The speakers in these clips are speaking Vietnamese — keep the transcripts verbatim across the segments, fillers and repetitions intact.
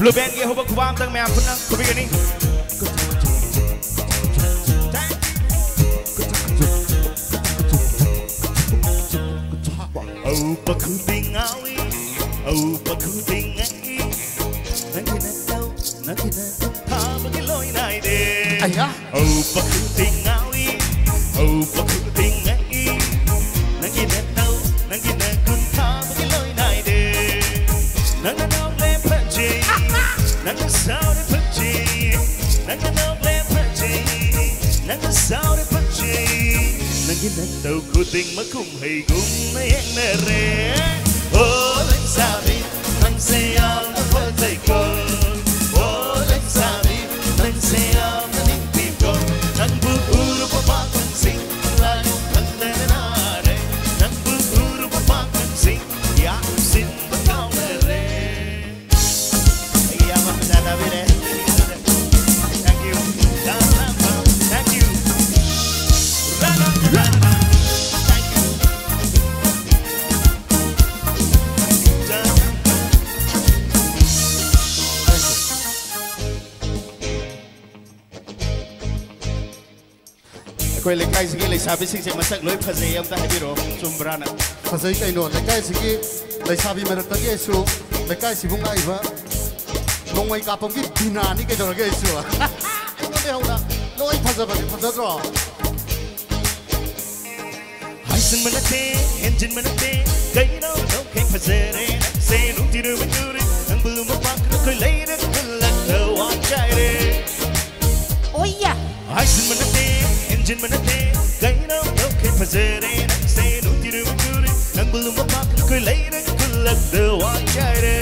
Blue band kia hobok kubam tang mẹ phun năng kubi cái này oh bậc khung tình áo ý oh bậc khung tình ấy nắng kia nắng đâu nắng kia nắng tha bậc cái lối này đi anh á oh bậc khung tình áo ý oh bậc khung tình ấy nắng kia nắng đâu nắng kia nắng cũng tha bậc cái lối này đi nắng nắng nong lên phát chi nắng nắng sao để phát chi nắng nắng nong lên phát chi nắng nắng sao để phát chi nắng kia nắng đâu cô tình mất cùng hay cùng nay em nè re oh let's sabi nắng say ao nó vỡ tay con oh let's sabi nắng say ao nó nín tim con nắng bu u nó có ba con sinh lại nắng tên na đây nắng bu u nó có ba con sinh ya xin bắt cao nè re ya mà ra đâu vậy thank you thank you ra ra ra Koi lekai sigi leisabi sing sing masak loi phazei am ta hebiro sumbrana phazei kai no lekai sigi leisabi marak ta ge su lekai sibung ai ba nongwai ka pom gi dina ni ke dor ge su ai no de hona loi phaza ba phaza ro hai sun manate engine manate kai no no kai phazere se nu ti ru manuri ang bulu ma pak koi lei de kulak the one chai re oi ya hai sun manate engine manate kai no no kai phazere se nu ti ru manuri ang bulu ma pak koi lei de kulak the one chai re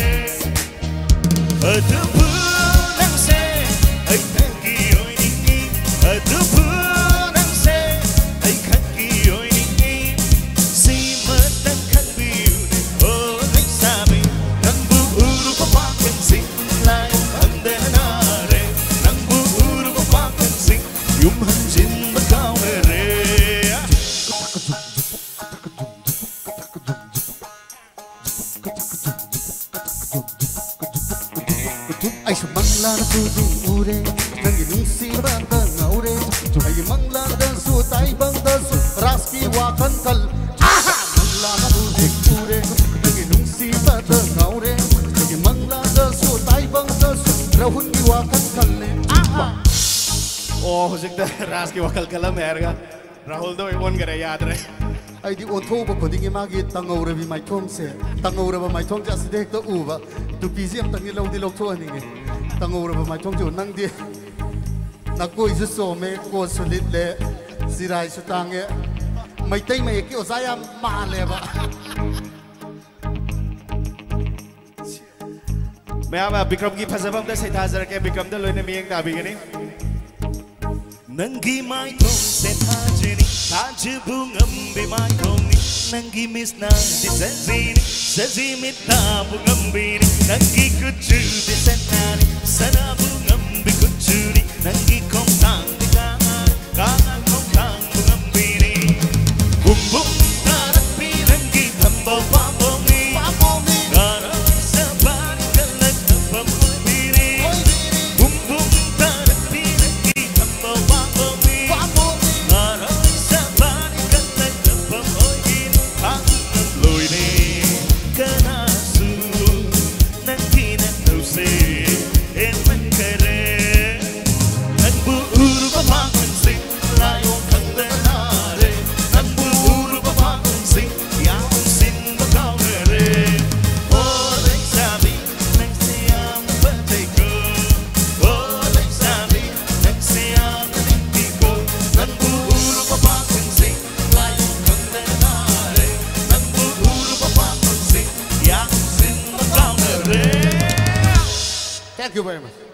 adu bu nang se ai thank you oi ni adu bu nang se ai khan ki oi ni si ma tang khan bi oh ai sa bi nang bu uru pa pa kan sing lai an de na re nang bu uru pa pa kan sing yum han jin ma kao re ai su mangla na su du ure nang gi nung si ba ta ngaure ai mangla da su tai bang da su raski wa kan kal mangla na du dik ure nang gi nung si ba ta ngaure ai mangla da su tai bang da su rahun gi wa kan kal le oh hojik da ras ki wakal kalam erga rahul do one kare yaad re ai di on tho ba koding ma gi tangaure bi mai thong se tangaure ba mai thong ja se dek ta u ba tu pi jem tang gi lo di lo tho ni nge tangaure ba mai thong ju nang di na koi su so me ko su lit le sirai su tange mai tai mai ki o sa ya ma le ba मैं अब विक्रम की फसबम द से थाजर के विक्रम द लोने मियंग दाबी गनी नंगी माई थों से थाजनी थाज बुंगम बे माई थोंनी नंगी मिस ना दि सजीनी सजी मिता बुंगम बीनी नंगी कुछ दि सनानी सना बुंगम बे कुछनी नंगी कों तांग दि कांग कांग कों तांग बुंगम बीनी बुम बुम तारक बी नंगी थंबो पापो मी Thank you very much.